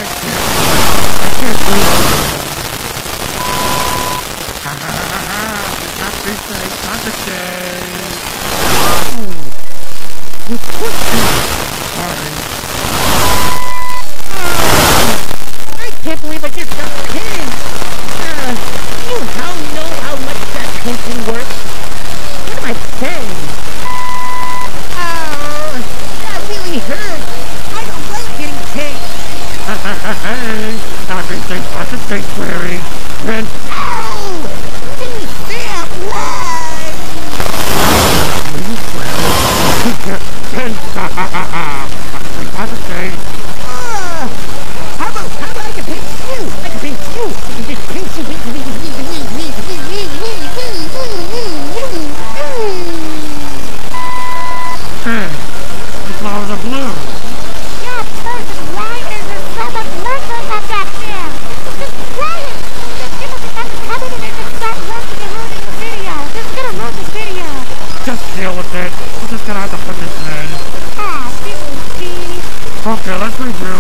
can't breathe. Ha ha ha ha! Happy St. Patrick's Day! Oh! You pushed me! Sorry. I can't believe I just got pinned! You know how much that pinching works? What am I saying? Oh! That really hurts! I don't like getting pinched! Hey! Happy St. Patrick's Day, Clary! And... Ow! Please stop! Why? Please, Clary! And... Happy St. Patrick's Day! How about I can pinch you? I can pinch you! I can just pinch you! Hey! The flowers are blue! Yeah, person, why is there so much movement up back there? Just quiet! Just people just have to come in and they just start working and ruining the video. This is gonna ruin the video. Just deal with it. We're just gonna have to put this in. Ah, people see. Okay, let's review.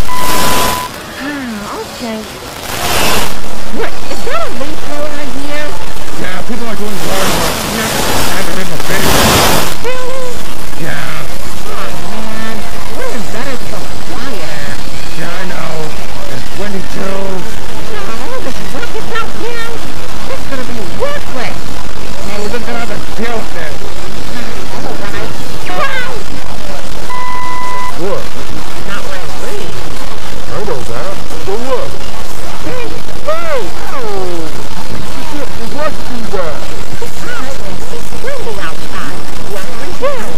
Okay. What? Is there a link around here? Yeah, people are doing more and more. Never had it in the video. Really? Yeah. Oh man, we're in better to go quiet. Yeah, I know. It's windy too. No, this rocket's out here. This is gonna be worthless. No, we're just gonna have to deal with it. Alright. Wow! What? Not what I read. I know that. But look. Hey! Oh! You can't be rushing that. Besides, it's windy outside. Weather and chill.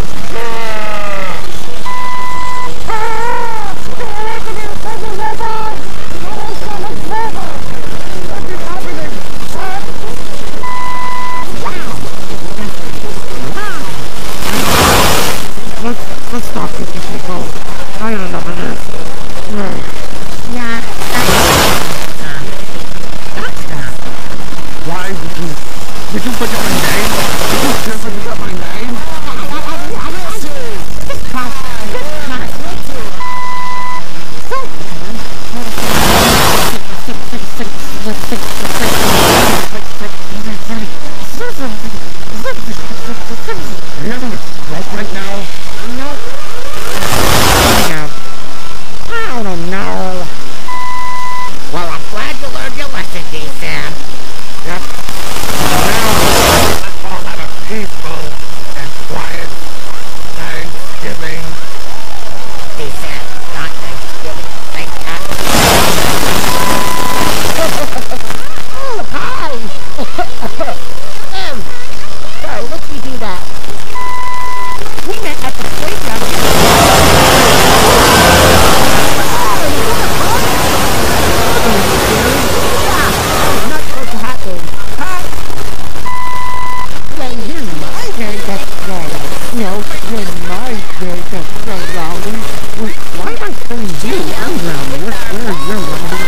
Let's stop this, people. I had enough of this. Yeah, Why did you forget my name? Did you still forget my name? Just cut. Are you having a stroke right now? No. I don't know. Well, I'm glad you learned your lesson, D-Sam. Yep. Now, let's all have a peaceful and quiet Thanksgiving. D-Sam, not Thanksgiving. Thank God. Oh, hi. So, let's do that. We met at the playground. Not supposed to happen. When you're my turn to play. No, when my turn to play, Rowdy. Wait, why am I telling you? I'm Rowdy. Where are you, Rowdy?